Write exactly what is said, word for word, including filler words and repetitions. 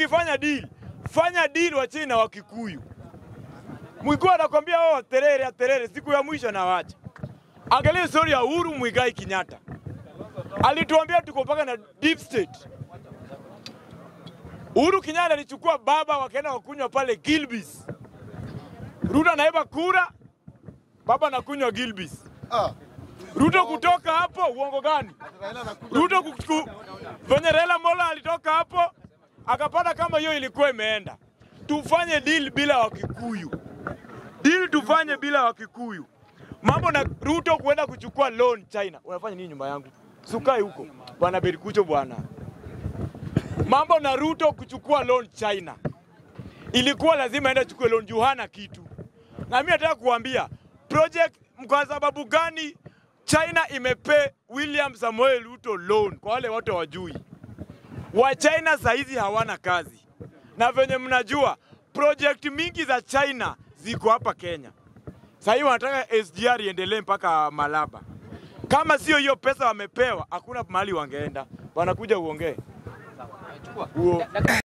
ukifanya deal, fanya deal wa China wa Kikuyu. Mwigua anakuambia wao terere ya terere siku ya mwisho na wacha. Angalia story ya Uhuru Muigai Kenyatta. Alituambia tuko paka na deep state. Uhuru Kenyatta alichukua baba wakaenda wakunywa pale gilbeys. Ruto anaiba kura, baba anakunywa gilbeys. Ah. Ruto kutoka hapo uongo gani? Ruto kuku, venye Raila Mola alitoka hapo akapata kama hiyo ilikuwa imeenda. Tufanye deal bila Wakikuyu. Deal tufanye bila Wakikuyu. Mambo na Ruto kuenda kuchukua loan China. Unafanya nini nyumba yangu? Sukai huko. Bwana Berikucho bwana. Mambo na Ruto kuchukua loan China. Ilikuwa lazima aende chukue loan Johana kitu. Na mimi nataka kuambia project kwa sababu gani China imepe William Samoei Ruto loan kwa wale watu wajui. Wa China saizi hawana kazi. Na venye mnajua project mingi za China ziko hapa Kenya. Sasa hivi wanataka S G R iendelee mpaka Malaba. Kama sio hiyo pesa wamepewa, hakuna mahali wangeenda. Wanakuja uongee.